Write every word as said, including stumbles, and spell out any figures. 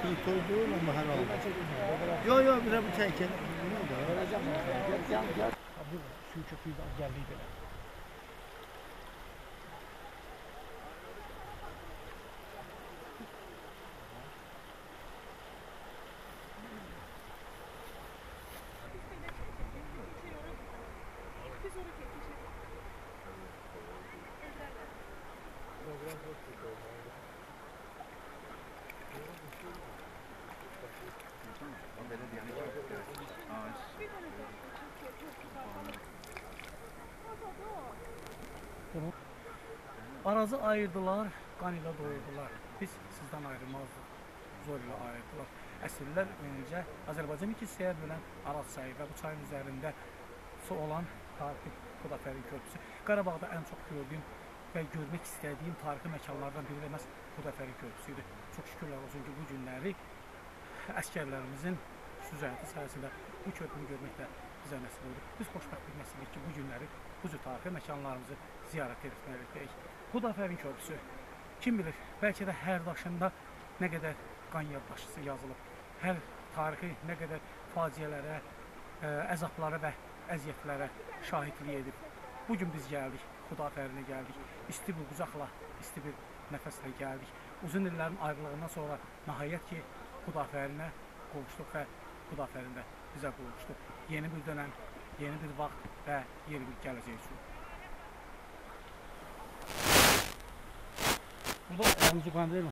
Bir koyduğum ama her oldu. Yok yok bir bu çekin. Gel gel. Bu su çok iyi geldi. Arazı ayırdılar, qan ilə doyurdular. Biz sizdən ayrılmazdıq, zor ilə ayırdılar. Əsrlər öncə Azərbaycan iki hissəyə bölən Araz çayı və bu çayın üzərində su olan tarixi Xudafərin körpüsü. Qarabağda ən çox gördüyüm və görmək istədiyim tarixi məkanlardan biri də məhz Xudafərin körpüsüydü. Çox şükürlər olsun ki, bu günləri əskərlərimizin süzəti sayəsində bu körpünü görmək də bizə nəsib oldu. Biz xoşbəxtlik nəsib ki, bu günləri bu cür tarixi məkanlarımızı ziyarət etməliyik. Xudafərin körpüsü, kim bilir, bəlkə də hər daşında nə qədər qan yaddaşısı yazılıb, hər tarixi nə qədər faciələrə, əzablara və əziyyətlərə şahidlik edib. Bugün biz gəldik, Xudafərinə gəldik, isti bir qucaqla, isti bir nəfəslə gəldik. Uzun illərin ayrılığından sonra nəhayət ki, Xudafərinə qovuşduq və Xudafərin də bizə qovuşduq. Yeni bir dönəm, yeni bir vaxt və yeni bir gələcək üçün. Bu da müzik değil mi?